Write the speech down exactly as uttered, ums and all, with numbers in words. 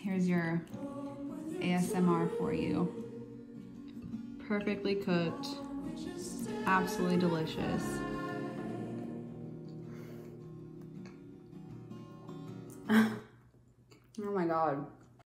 Here's your A S M R for you. Perfectly cooked, absolutely delicious. Oh my God.